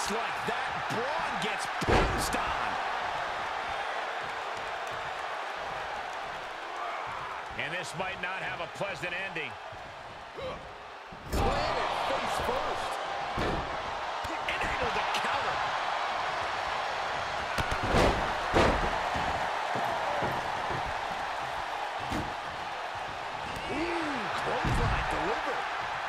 Just like that, Braun gets pounced on. And this might not have a pleasant ending. Planted face first. Enabled the counter. Clothesline delivered.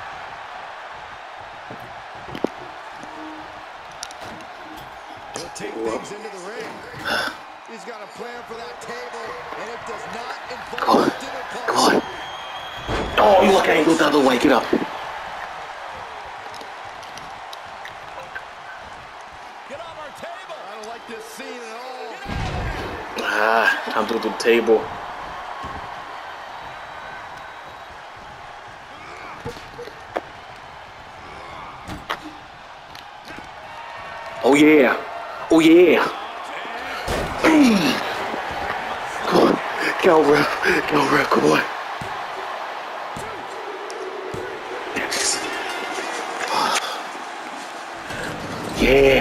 He'll take things into the ring. He's got a plan for that table, and it does not involve the dinner party. Come on. Oh, you look angled the other way. Get up. Get off our table. I don't like this scene at all. Ah, I'm through the table. Oh yeah. Oh yeah. Come on. Go, ref. Go, ref. Come on. Yeah.